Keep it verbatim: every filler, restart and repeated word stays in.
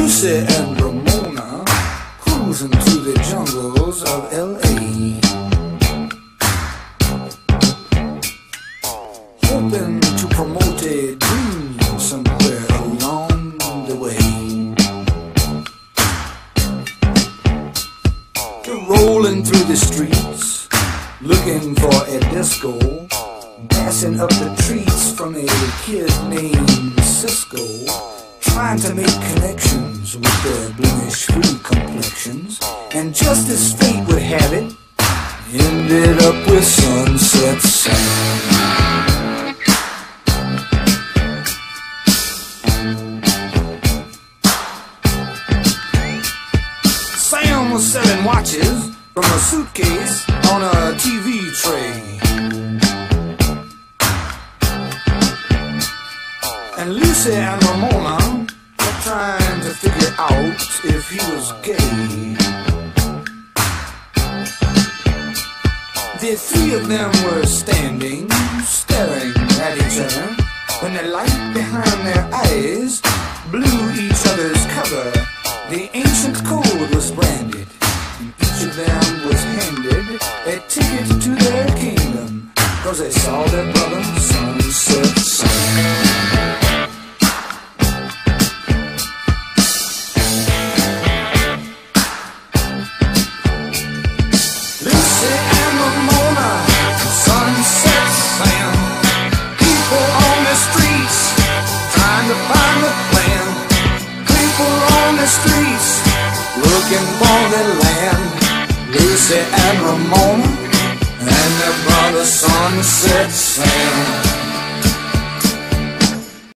Lucy and Ramona cruising through the jungles of L A, hoping to promote a dream somewhere along the way. They're rolling through the streets, looking for a disco, passing up the treats from a kid named Cisco, trying to make connections with their blemish-free complexions, and just as fate would have it, ended up with Sunset Sam. Sam was selling watches from a suitcase on a T V tray, and Lucy and Ramona were trying to figure out if he was gay. The three of them were standing, staring at each other, when the light behind their eyes blew each other's cover. The ancient code was branded, and each of them was handed a ticket to their kingdom, 'cause they saw their brother Sunset Sam. Looking for the land, Lucy and Ramona and their brother Sunset Sam.